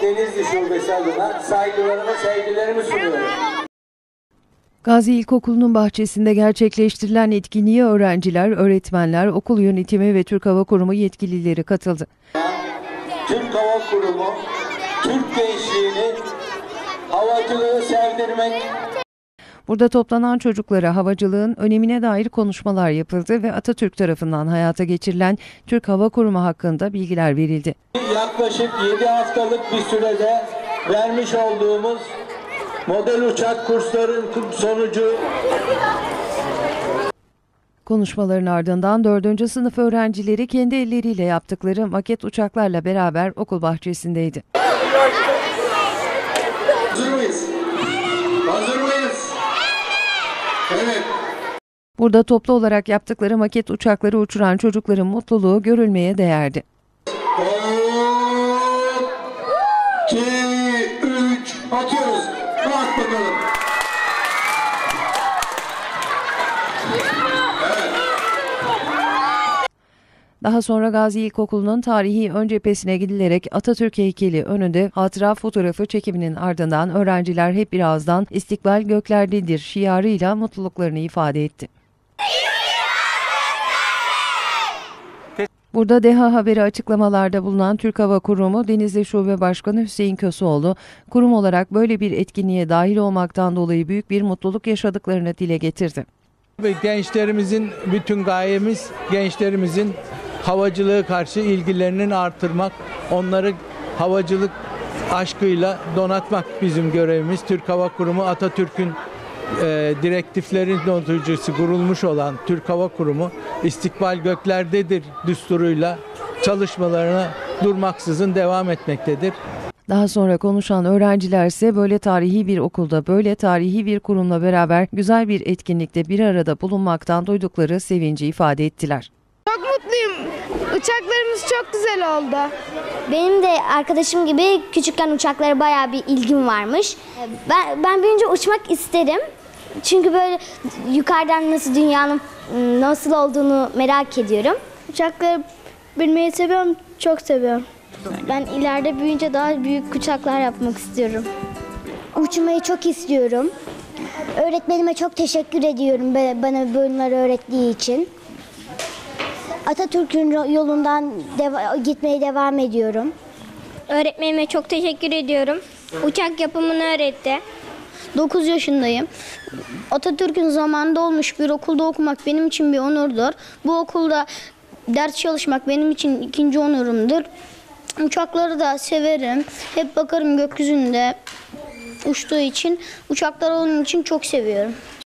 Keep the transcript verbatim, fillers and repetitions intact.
Denizli Şubesi adına saygılarımı, sevgilerimi sunuyorum. Gazi İlkokulu'nun bahçesinde gerçekleştirilen etkinliğe öğrenciler, öğretmenler, okul yönetimi ve Türk Hava Kurumu yetkilileri katıldı. Türk Hava Kurumu, Türk gençliğini havacılığı sevdirmek. Burada toplanan çocuklara havacılığın önemine dair konuşmalar yapıldı ve Atatürk tarafından hayata geçirilen Türk Hava Kurumu hakkında bilgiler verildi. Yaklaşık yedi haftalık bir sürede vermiş olduğumuz model uçak kursların sonucu. Konuşmaların ardından dördüncü sınıf öğrencileri kendi elleriyle yaptıkları maket uçaklarla beraber okul bahçesindeydi. Hazır mıyız? Hazır mıyız? Evet. Burada toplu olarak yaptıkları maket uçakları uçuran çocukların mutluluğu görülmeye değerdi. iki, üç, atıyoruz. Bak bakalım. Daha sonra Gazi İlkokulu'nun tarihi ön cephesine gidilerek Atatürk heykeli önünde hatıra fotoğrafı çekiminin ardından öğrenciler hep bir ağızdan "İstikbal göklerdedir" şiarıyla mutluluklarını ifade etti. Burada DEHA Haberi açıklamalarda bulunan Türk Hava Kurumu Denizli Şube Başkanı Hüseyin Köseoğlu, kurum olarak böyle bir etkinliğe dahil olmaktan dolayı büyük bir mutluluk yaşadıklarını dile getirdi. Gençlerimizin bütün gayemiz gençlerimizin havacılığa karşı ilgilerinin artırmak, onları havacılık aşkıyla donatmak bizim görevimiz. Türk Hava Kurumu Atatürk'ün e, direktiflerin notucusu kurulmuş olan Türk Hava Kurumu "İstikbal göklerdedir" düsturuyla çalışmalarına durmaksızın devam etmektedir. Daha sonra konuşan öğrenciler ise böyle tarihi bir okulda, böyle tarihi bir kurumla beraber güzel bir etkinlikte bir arada bulunmaktan duydukları sevinci ifade ettiler. Çok mutluyum. Uçaklarımız çok güzel oldu. Benim de arkadaşım gibi küçükken uçaklara bayağı bir ilgim varmış. Ben, ben büyüyünce uçmak isterim. Çünkü böyle yukarıdan nasıl dünyanın nasıl olduğunu merak ediyorum. Uçakları binmeyi seviyorum, çok seviyorum. Ben ileride büyüyünce daha büyük uçaklar yapmak istiyorum. Uçmayı çok istiyorum. Öğretmenime çok teşekkür ediyorum bana bunları öğrettiği için. Atatürk'ün yolundan deva- gitmeye devam ediyorum. Öğretmenime çok teşekkür ediyorum. Uçak yapımını öğretti. dokuz yaşındayım. Atatürk'ün zamanında olmuş bir okulda okumak benim için bir onurdur. Bu okulda ders çalışmak benim için ikinci onurumdur. Uçakları da severim. Hep bakarım gökyüzünde uçtuğu için. Uçakları onun için çok seviyorum.